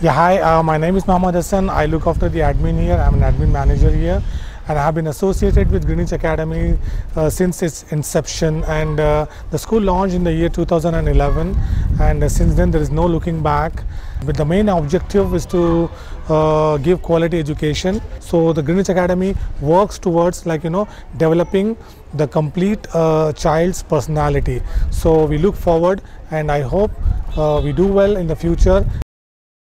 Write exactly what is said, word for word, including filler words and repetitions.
Yeah, hi, uh, my name is Mohammad Hassan. I look after the admin here. I'm an admin manager here, and I have been associated with Greenwich Academy uh, since its inception. And uh, the school launched in the year two thousand eleven, and uh, since then there is no looking back. But the main objective is to uh, give quality education. So the Greenwich Academy works towards, like you know, developing the complete uh, child's personality. So we look forward, and I hope uh, we do well in the future,